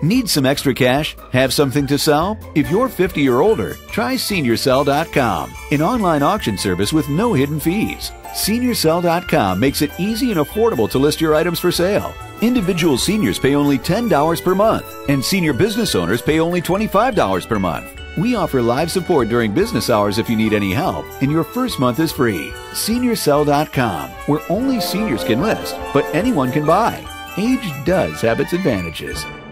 Need some extra cash? Have something to sell? If you're 50 or older, try SeniorSell.com, an online auction service with no hidden fees. SeniorSell.com makes it easy and affordable to list your items for sale. Individual seniors pay only $10 per month, and senior business owners pay only $25 per month. We offer live support during business hours if you need any help, and your first month is free. SeniorSell.com, where only seniors can list, but anyone can buy. Age does have its advantages.